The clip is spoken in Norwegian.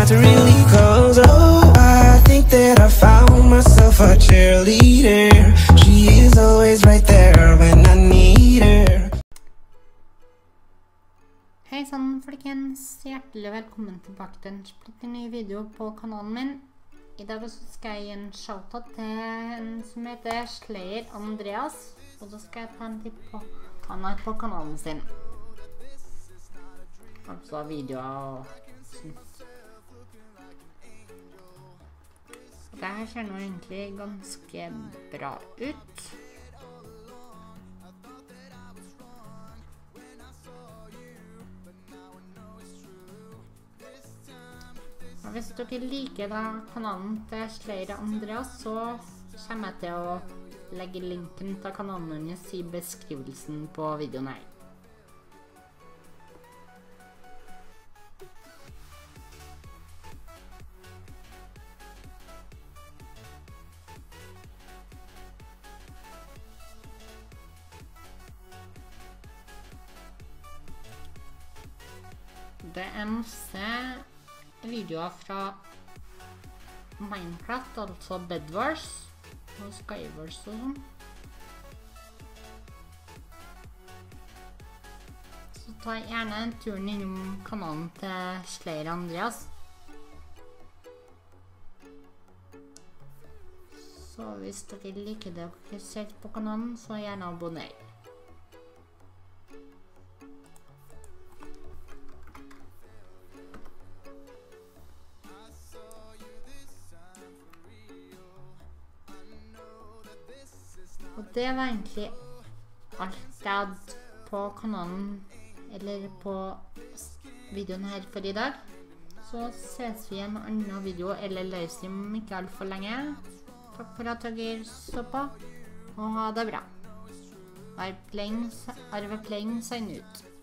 not to really close. Oh, I think that I found myself a cheerleader. She is always right there when I need her. Hei sann folkens, hjertelig velkommen tilbake til en splitter ny video på kanalen min. I dag skal jeg gi en shoutout til en som heter Slayer Andreas, og så skal jeg ta en titt på han her på kanalen sin. Altså videoer og sånt. Det her ser nå egentlig ganske bra ut. Og hvis dere liker da kanalen til Slayer Andreas, så kommer jeg til å legge linken til kanalen hennes i beskrivelsen på videoen her. Det er masse videoer fra Minecraft, altså Bed Wars og Skywars og sånn. Så ta gjerne en tur innom kanalen til Slayer Andreas. Så hvis dere liker det dere ser på kanalen, så gjerne abonner. Og det var egentlig alt jeg hadde på kanalen, eller på videoen her for i dag. Så ses vi i en annen video eller livestream om ikke alt for lenge. Takk for at dere så på, og ha det bra. Arve Playing signer ut.